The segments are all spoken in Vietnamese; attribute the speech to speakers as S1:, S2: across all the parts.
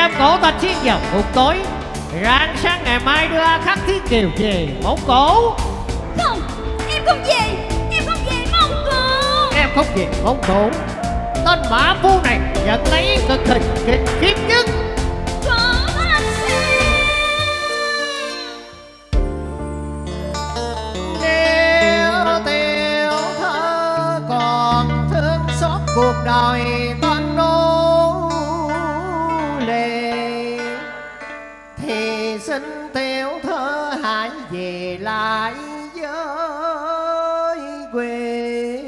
S1: đem cổ ta chiếc vào ngục tối. Rạng sáng ngày mai đưa A Khắc Thiết Kiều về Mông Cổ.
S2: Không, em không về. Em không về Mông Cổ.
S1: Em không về Mông Cổ. Tên mã phu này nhận lấy cực hình kinh khiếp nhất.
S2: Có anh xem.
S1: Nếu tiểu thơ còn thương xót cuộc đời tên nô lệ, thì xin tiểu thơ hãy về lại với quê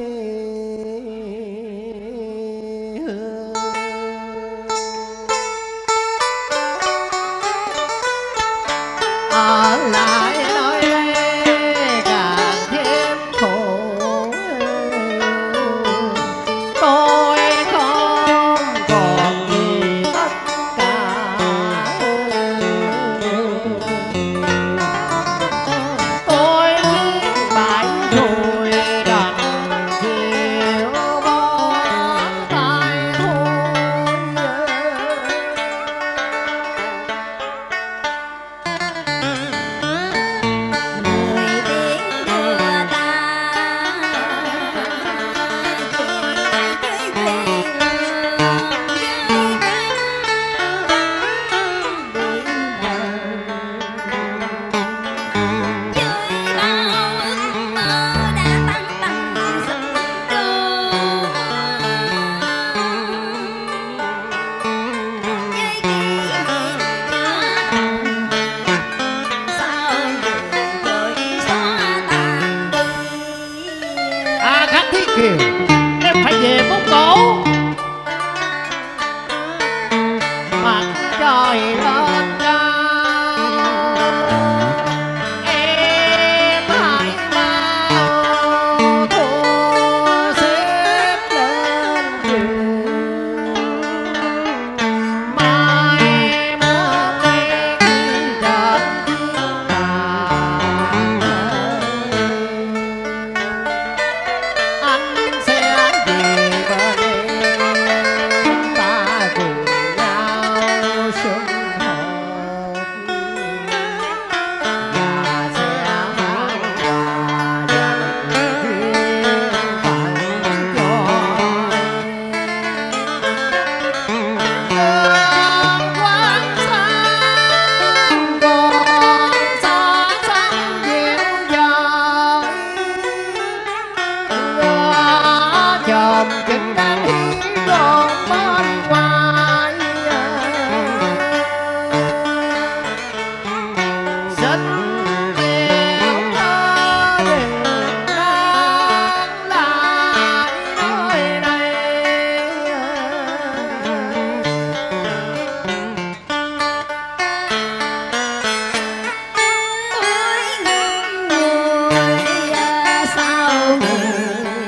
S1: hương. Ở lại nơi đây càng thêm khổ, tôi không còn gì tất cả. Tôi biết bãi rồi đành chịu bỏ tay thôi.
S2: Người tiếng đưa ta về quê dưới bao ước mơ đã tăng tầng dần đường, với kỷ niệm sao rồi xóa tan đi.
S1: A Khắc Thiết Kiều, em phải về Mông Cổ. Mặt trời lên cao, em hãy mau thu xếp lên giường. Mai mốt em trên chiếc bàn, anh sẽ về bên em, chúng ta cùng nhau sum họp và sẽ hát hòa dành duyên phận cho đường quang sáng còn xa xăm dịu dàng. Chồng chừng đang hiến còn bên ngoài, xin tiểu thơ đừng mang lại nơi này.
S2: Ôi ngàn người sao người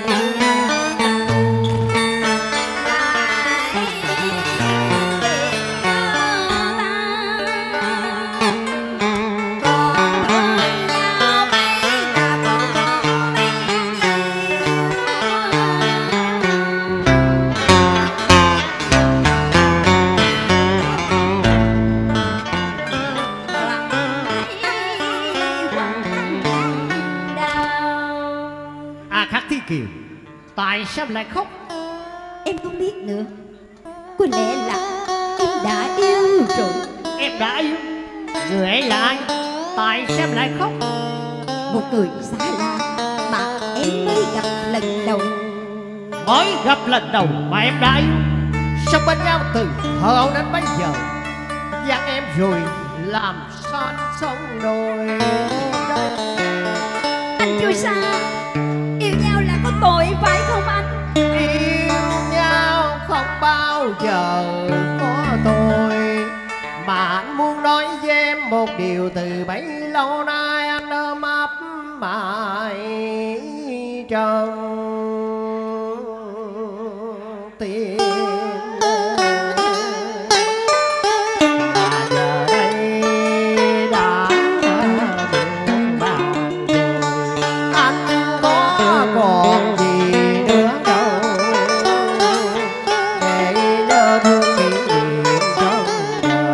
S1: A Khắc Thiết Kiều, tại sao lại khóc?
S2: em không biết nữa. Có lẽ là em đã yêu rồi.
S1: Em đã yêu. Người ấy là ai? Tại sao em lại khóc?
S2: Một người xa lạ mà em mới gặp lần đầu.
S1: Mới gặp lần đầu mà em đã yêu. Sao bên nhau từ thơ đến bây giờ? Dặn em rồi làm sao anh sống nổi đây?
S2: Anh chưa xa. Yêu nhau là có tội phải không anh?
S1: Yêu nhau không bao giờ có tôi, mà anh muốn nói với em một điều từ bấy lâu nay anh ôm ấp mãi trong tim. Mà giờ đây đã muộn màng rồi, anh có còn gì nữa đâu để nhớ thương kỷ niệm trong đời.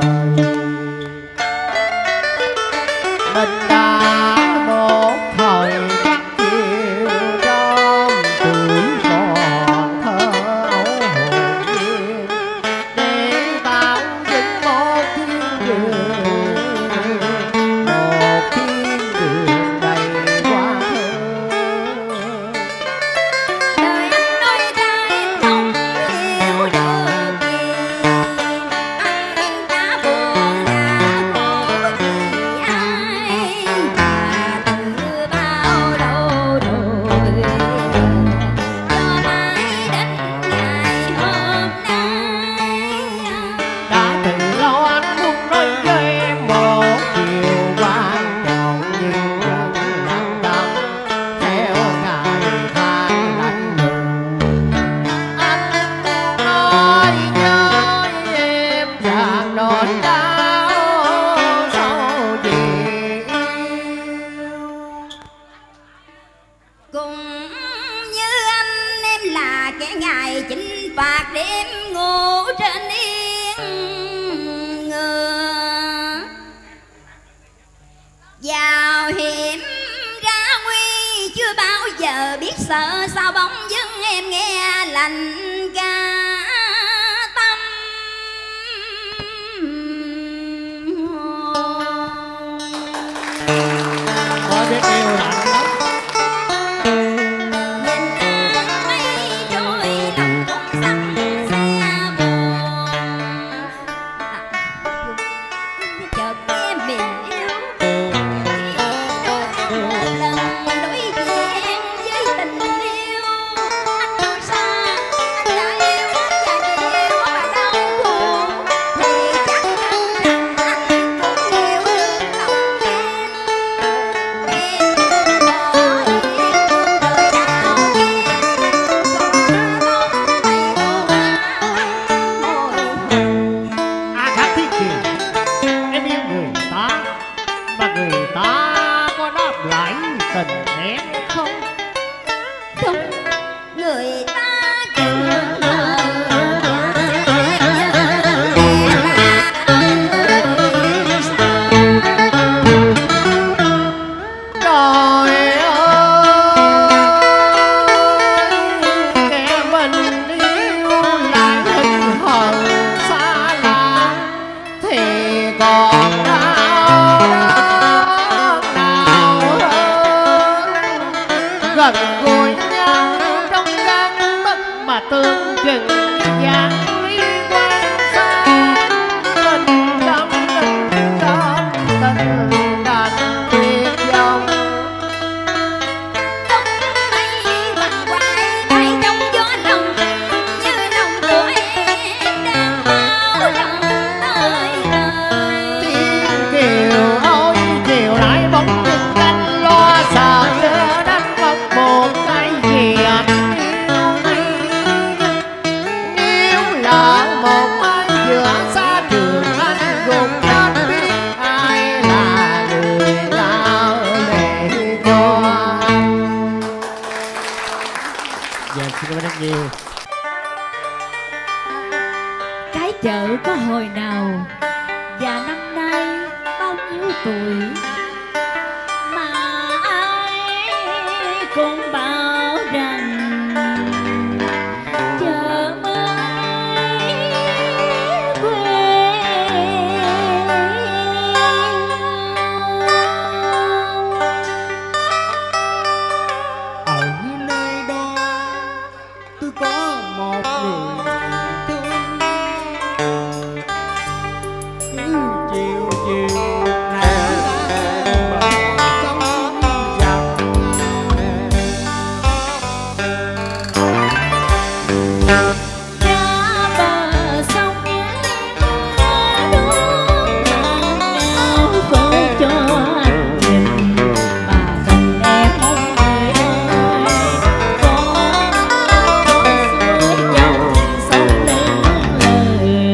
S2: phạt đêm ngủ trên yên ngựa, vào hiểm ra nguy chưa bao giờ biết sợ, sao bỗng dưng em nghe lạnh ca tâm.
S1: Có biết yêu lạnh lắm.
S2: Cái chợ có hồi nào và năm nay bao nhiêu tuổi mà ai cũng bảo rằng chợ mới quê.
S3: Ở nơi đó tôi có một người chiều chiều nàng bờ sông dầm,
S2: ra bờ sông đuốc nào khơi cho anh nhìn mà tình em không người ơi, có suối dòng sông lên lời.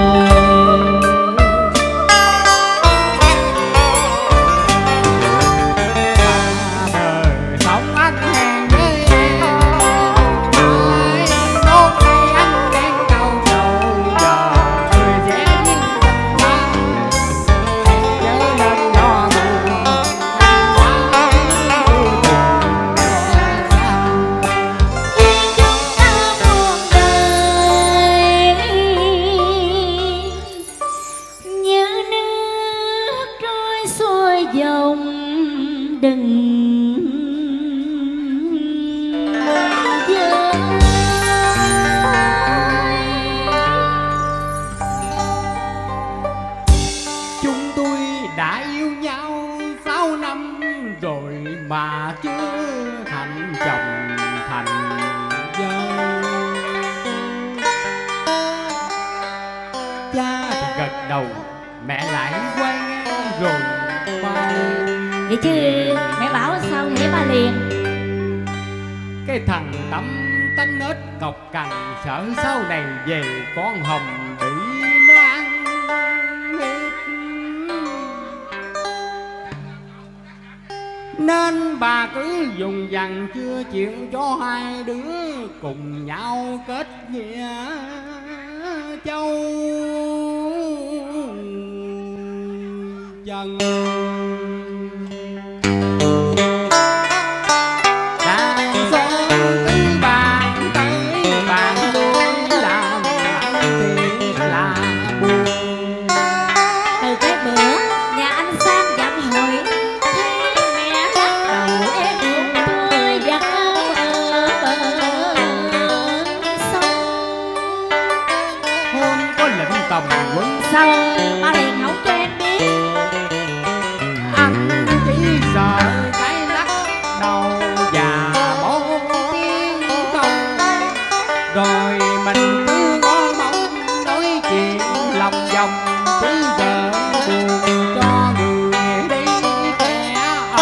S3: sống anh hẹn với em mai mốt ngày anh đang đau đầu giờ người sẽ nhìn ta em nhớ lần đó buồn
S2: Chúng ta buông đời như nước trôi xuôi dòng, đừng
S3: chúng tôi đã yêu nhau 6 năm rồi mà chưa thành chồng thành vợ. Cha thì gật đầu, mẹ lại quay ngang rồi ba.
S2: vậy chứ mẹ bảo sao thì ba liền.
S3: Cái thằng tắm tánh nết cọc cằn, sợ sau này về con hồng bị nó ăn hiếp. nên bà cứ dùng dằng chưa chịu cho hai đứa cùng nhau kết nghĩa châu chân.
S2: Sao ba liền không cho em biết?
S3: Anh chỉ sợ cái lắc đầu và bốn tiếng không, rồi mình cứ ngó mong nói chuyện lòng vòng cứ giờ buồn cho người đi kẻ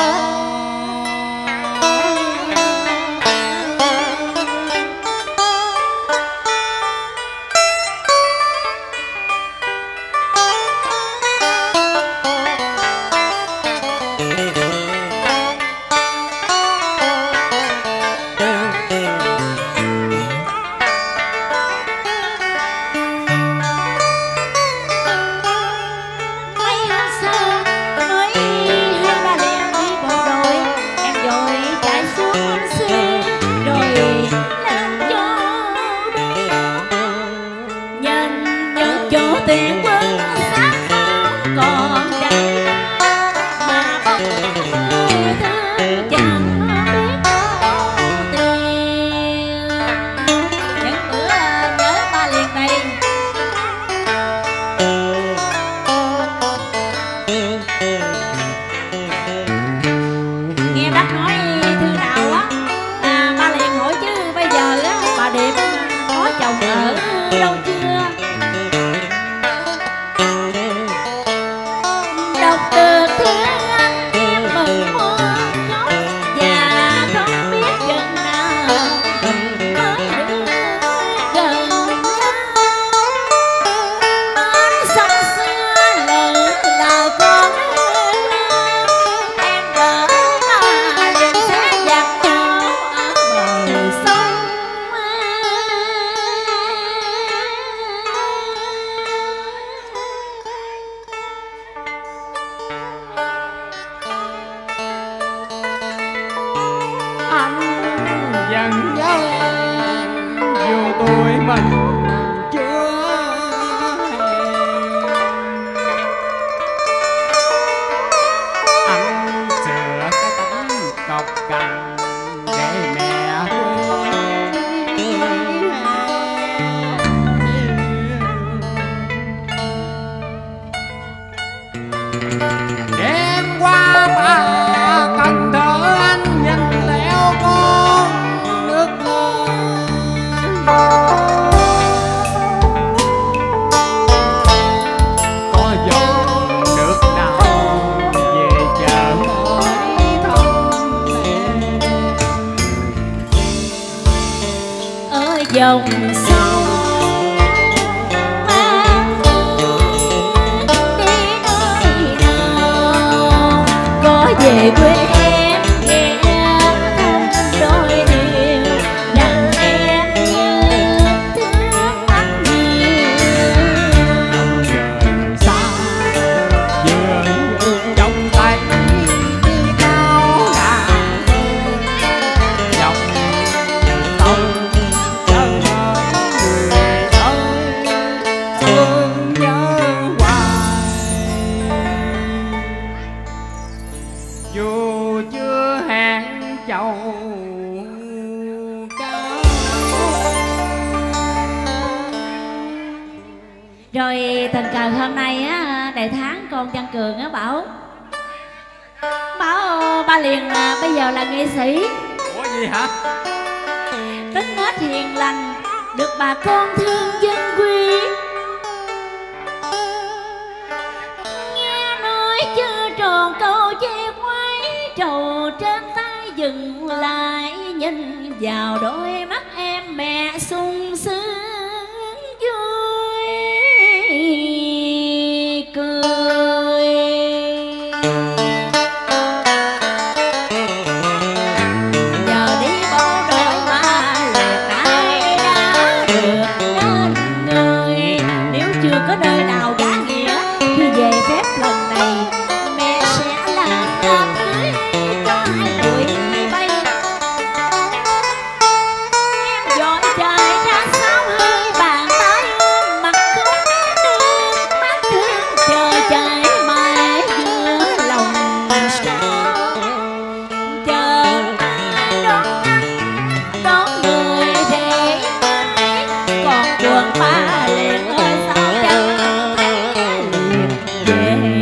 S2: dòng sông mang đi nơi nào, có về quê em nghe thông đôi điều rằng em như thương anh
S3: nhiều. Xa vườn trong tay đi cao ngàn dòng sông. Dù chưa hẹn chầu cao.
S2: Rồi tình cờ hôm nay á, đại tháng con Văn Cường á bảo ba liền bây giờ là nghệ sĩ.
S3: Ủa gì hả?
S2: Tính nết hiền lành, được bà con thương dân quý. Nghe nói chưa tròn câu che quay, trầu trên tay dừng lại, nhìn vào đôi mắt em mẹ sung sướng vui cười. qua liền ơi sao chẳng thấy liền về.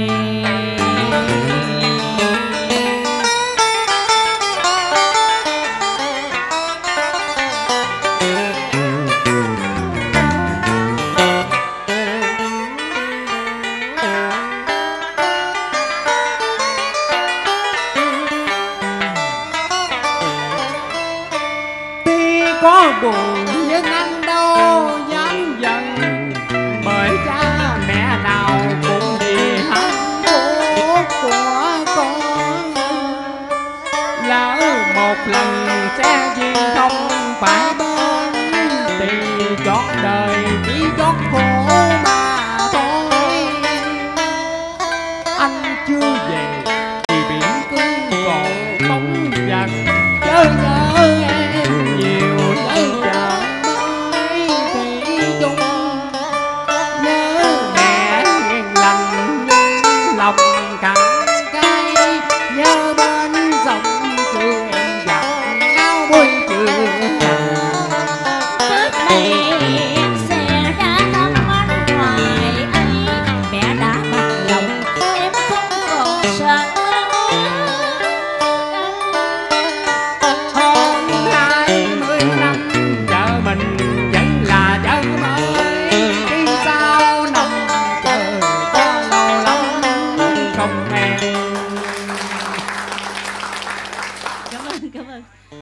S3: Có buồn nhưng anh đâu dám giận, bởi cha mẹ nào cũng vì hạnh phúc của con. Lỡ một lần sẽ duyên không phải bên, thì chót đời chỉ chót khổ mà thôi. Anh chưa về thì biển cưng còn bóng dần, chớ nhớ em nhiều lấy chờ mới thủy chung. Nhớ mẹ hiền lành nhưng lòng cằn cay, nhớ bên dòng sương em giặt áo buổi trường.
S2: Trước đây em sẽ ra thăm anh hoài ấy, mẹ đã bằng lòng em không còn sợ